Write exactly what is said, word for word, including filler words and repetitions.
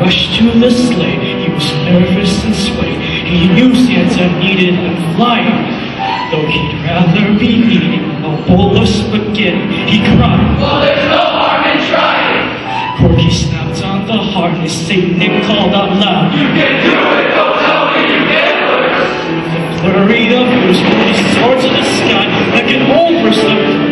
rushed to the sleigh. He was nervous and swayed. He knew Santa needed him flying, though he'd rather be eating a bowl of spaghetti. He cried, "Well, there's no harm in trying." Corky snapped on the harness. Saint Nick called out loud, "You can do it! Don't tell me you can't learn!" With a flurry of moves, Corky soared to the sky like an old person.